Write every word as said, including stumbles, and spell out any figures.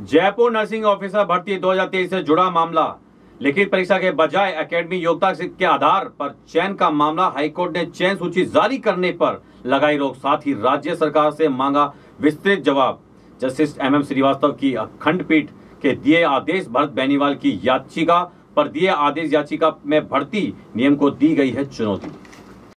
Jaipur nursing officer भर्ती दो हज़ार तेईस से जुड़ा मामला। लिखित परीक्षा के बजाय एकेडमी योग्यता के आधार पर चयन का मामला। हाईकोर्ट ने चयन सूची जारी करने पर लगाई रोक, साथ ही राज्य सरकार से मांगा विस्तृत जवाब। जस्टिस एम एम श्रीवास्तव की खंडपीठ के दिए आदेश भरत बेनीवाल की याचिका पर दिए आदेश याचिका में भर्ती नियम को दी गई है चुनौती।